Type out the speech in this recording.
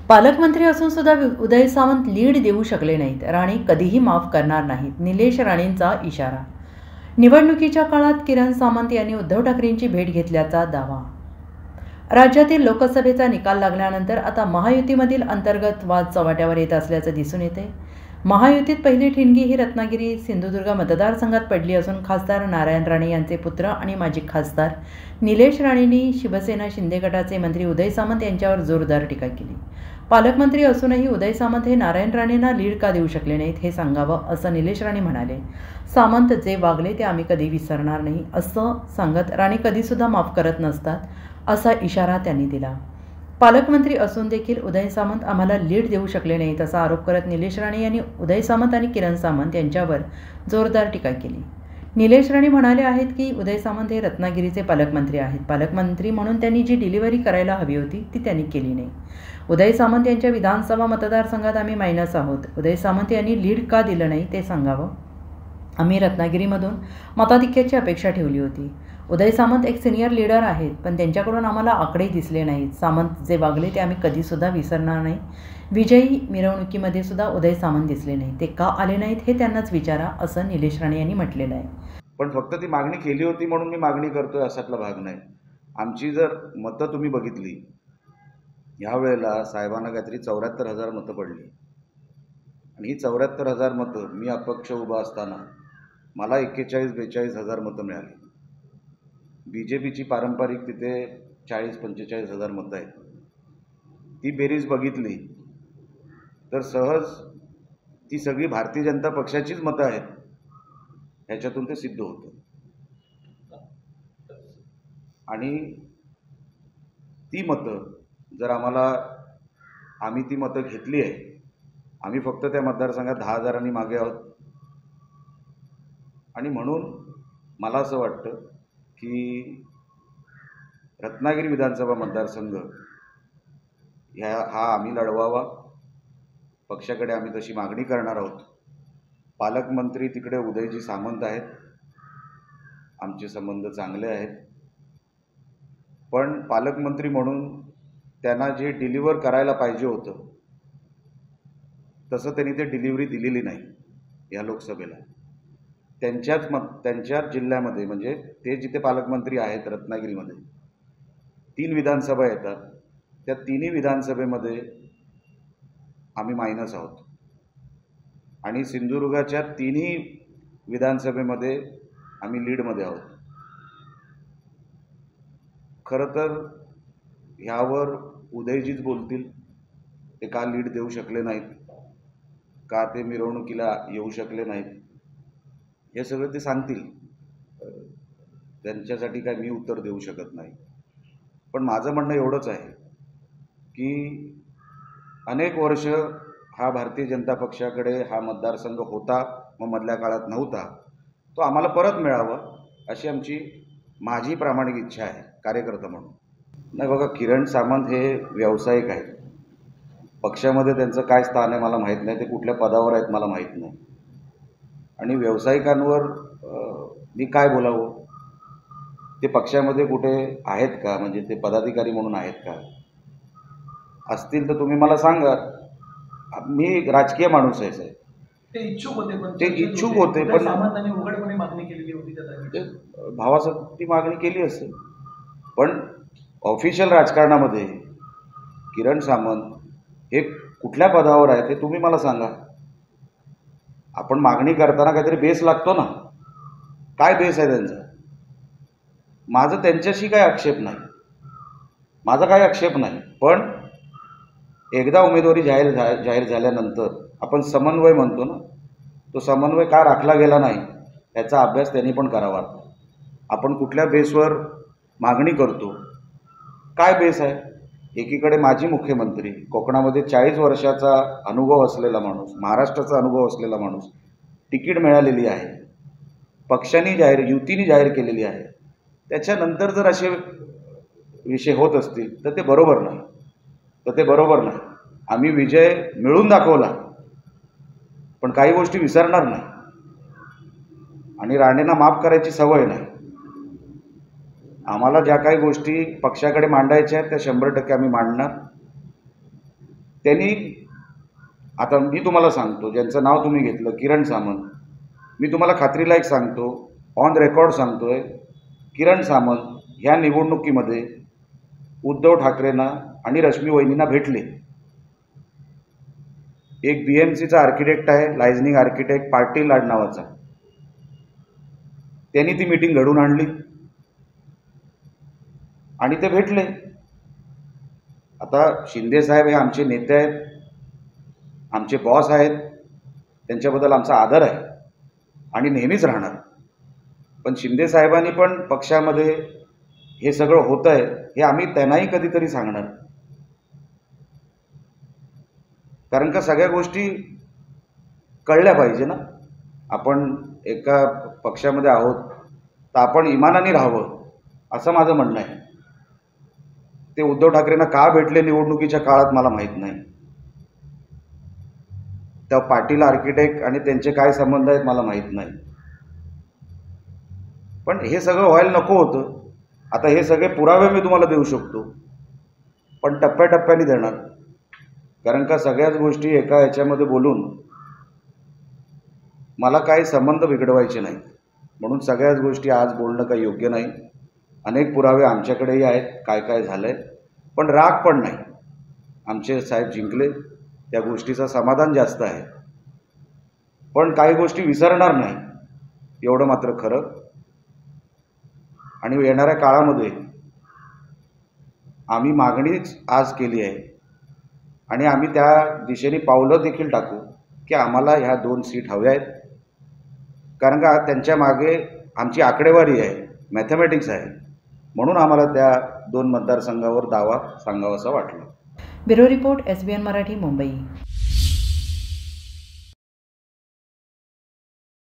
पालकमंत्री असून सुद्धा उदय सामंत लीड देऊ शकले नाहीत. राणे कधीही माफ करणार नाहीत. निलेश राणेंचा इशारा. निवडणुकीच्या काळात किरण सामंत यांनी उद्धव ठाकरेंची भेट घेतल्याचा दावा. राज्यातील लोकसभेचा निकाल लागल्यानंतर आता महायुतीमधील अंतर्गत वाद चव्हाट्यावर येत असल्याचं दिसून येते. महायुतीत पहिली ठिणगी ही रत्नागिरी सिंधुदुर्ग मतदारसंघात पडली असून खासदार नारायण राणे यांचे पुत्र आणि माजी खासदार निलेश राणेंनी शिवसेना शिंदे गटाचे मंत्री उदय सामंत यांच्यावर जोरदार टीका केली. पालकमंत्री असूनही उदय सामंत हे नारायण राणेंना लीड का देऊ शकले नाहीत हे सांगावं, असं निलेश राणे म्हणाले. सामंत जे वागले ते आम्ही कधी विसरणार नाही असं सांगत राणे कधीसुद्धा माफ करत नसतात असा इशारा त्यांनी दिला. पालकमंत्री असून देखील उदय सामंत आम्हाला लीड देऊ शकले नाहीत असा आरोप करत निलेश राणे यांनी उदय सामंत आणि किरण सामंत यांच्यावर जोरदार टीका केली. निलेश राणे म्हणाले आहेत की उदय सामंत हे रत्नागिरीचे पालकमंत्री आहेत. पालकमंत्री म्हणून त्यांनी जी डिलिव्हरी करायला हवी होती ती त्यांनी केली नाही. उदय सामंत यांच्या विधानसभा मतदारसंघात आम्ही मायनस आहोत. उदय सामंत यांनी लीड का दिलं नाही ते सांगावं. आम्ही रत्नागिरीमधून मताधिक्याची अपेक्षा ठेवली होती. उदय सामंत एक सिनियर लीडर आहेत, पण त्यांच्याकडून आम्हाला आकडे दिसले नाहीत. सामंत जे वागले ते आम्ही कधीसुद्धा विसरणार नाही. विजयी मिरवणुकीमध्ये सुद्धा उदय सामंत दिसले नाही. ते का आले नाहीत हे त्यांनाच विचारा, असं निलेश राणे यांनी म्हटलेलं आहे. पण फक्त ती मागणी केली होती म्हणून मी मागणी करतोय असातला भाग नाही. आमची जर मतं तुम्ही बघितली, ह्यावेळेला साहेबांना काहीतरी 74,000 मतं पडली आणि ही 74,000 मतं मी अपक्ष उभा असताना मला 41-42,000 मतं मिळाली. BJPची पारंपरिक तिथे 40-45,000 मतं आहेत. ती बेरीज बघितली तर सहज ती सगळी भारतीय जनता पक्षाचीच मतं आहेत ह्याच्यातून ते सिद्ध होतं. आणि ती मतं जर आम्ही ती मतं घेतली आहे, आम्ही फक्त त्या मतदारसंघात 10,000 मागे आहोत. आणि म्हणून मला असं वाटतं की रत्नागिरी विधानसभा मतदारसंघ हा आम्ही लढवावा. पक्षाकडे आम्ही तशी मागणी करणार आहोत. पालकमंत्री तिकडे उदयजी सामंत आहेत, आमचे संबंध चांगले आहेत. पण पालकमंत्री म्हणून त्यांना जे डिलिव्हर करायला पाहिजे होतं तसं त्यांनी ते डिलिव्हरी दिलेली नाही. या लोकसभेला त्यांच्याच जिल्ह्यामध्ये, म्हणजे ते जिथे पालकमंत्री आहेत रत्नागिरीमध्ये 3 विधानसभा येतात, त्या 3ही विधानसभेमध्ये आम्ही मायनस आहोत. आणि सिंधुदुर्गाच्या 3ही विधानसभेमध्ये आम्ही लीडमध्ये आहोत. खरं तर ह्यावर उदयजीच बोलतील. ते का लीड देऊ शकले नाहीत, का ते मिरवणुकीला येऊ शकले नाहीत, हे सगळं ते सांगतील. त्यांच्यासाठी काय मी उत्तर देऊ शकत नाही. पण माझं म्हणणं एवढंच आहे की अनेक वर्ष हा भारतीय जनता पक्षाकडे हा मतदारसंघ होता, मग मधल्या काळात नव्हता, तो आम्हाला परत मिळावा अशी माझी प्रामाणिक इच्छा आहे कार्यकर्ता म्हणून. नाही बघा, किरण सामंत हे व्यावसायिक आहेत. पक्षामध्ये त्यांचं काय स्थान आहे मला माहीत नाही, ते कुठल्या पदावर आहेत मला माहीत नाही. आणि व्यावसायिकांवर मी काय बोलावं? ते पक्षामध्ये कुठे आहेत का, म्हणजे ते पदाधिकारी म्हणून आहेत का? असतील तर तुम्ही मला सांगा. मी राजकीय माणूस आहे साहेब. ते इच्छुक होते पण सामंतांनी उघडपणे मागणी केलेली होती त्या भावासाठी मागणी केली असेल. पण ऑफिशियल राजकारणामध्ये किरण सामंत हे कुठल्या पदावर आहेत ते तुम्ही मला सांगा. आपण मागणी करताना काहीतरी बेस लागतो ना. काय बेस आहे त्यांचा? माझं त्यांच्याशी काय आक्षेप नाही, माझा काय आक्षेप नाही. पण एकदा उमेदवारी जाहीर झाल्यानंतर आपण समन्वय म्हणतो ना, तो समन्वय का राखला गेला नाही याचा अभ्यास त्यांनी पण करावा. आपण कुठल्या बेसवर मागणी करतो, काय बेस आहे? एकीकडे माजी मुख्यमंत्री, कोकणामध्ये 40 वर्षाचा अनुभव असलेला माणूस, महाराष्ट्राचा अनुभव असलेला माणूस, तिकीट मिळालेली आहे, पक्षाने युतीने जाहीर केलेली आहे. त्याच्यानंतर जर असे विषय होत असतील तर ते बरोबर नाही. आम्ही विजय मिळून दाखवला, पण काही गोष्टी विसरणार नाही. आणि राणेंना माफ करायची सवय नाही. आम्हाला ज्या काही गोष्टी पक्षाकडे मांडायच्या आहेत त्या 100% आम्ही मांडणार. त्यांनी, आता मी तुम्हाला सांगतो, ज्यांचं नाव तुम्ही घेतलं किरण सामंत, मी तुम्हाला खात्रीला एक सांगतो, ऑन रेकॉर्ड सांगतोय, किरण सामंत ह्या निवडणुकीमध्ये उद्धव ठाकरेंना आणि रश्मी वहिनींना भेटले. एक BMCचा आर्किटेक्ट आहे, लायझनिंग आर्किटेक्ट पाटील लाड नावाचा, त्यांनी ती मीटिंग घडवून आणली आणि ते भेटले. आता शिंदे साहेब हे आमचे नेते आहेत, आमचे बॉस आहेत, त्यांच्याबद्दल आमचा आदर आहे आणि नेहमीच राहणार. पण शिंदे साहेबांनी पण पक्षामध्ये हे सगळं होतं आहे हे आम्ही त्यांनाही कधीतरी सांगणार, कारण का सगळ्या गोष्टी कळल्या पाहिजे ना. आपण एका पक्षामध्ये आहोत तर आपण इमानाने राहावं असं माझं म्हणणं आहे. ते उद्धव ठाकरेंना का भेटले निवडणुकीच्या काळात मला माहीत नाही. त्या पाटील आर्किटेक्ट आणि त्यांचे काय संबंध आहेत मला माहीत नाही. पण हे सगळं व्हायला नको होतं. आता हे सगळे पुरावे मी तुम्हाला देऊ शकतो, पण टप्प्याटप्प्याने देणार, कारण का सगळ्याच गोष्टी एका ह्याच्यामध्ये बोलून मला काही संबंध बिघडवायचे नाही. म्हणून सगळ्याच गोष्टी आज बोलणं काही योग्य नाही. अनेक पुरावे आमच्याकडेही आहेत काय काय झालं आहे, पण राग पण नाही. आमचे साहेब जिंकले, त्या गोष्टीचं समाधान जास्त आहे, पण काही गोष्टी विसरणार नाही एवढं मात्र खरं. आणि येणाऱ्या काळामध्ये आम्ही मागणीच आज केली आहे आणि आम्ही त्या दिशेने पावलं देखील टाकू की आम्हाला ह्या 2 सीट हव्या आहेत, कारण का त्यांच्या मागे आमची आकडेवारी आहे, मॅथमॅटिक्स आहे, म्हणून आम्हाला त्या 2 मतदारसंघावर दावा सांगावासा वाटला. Bureau report SBN Marathi, Mumbai.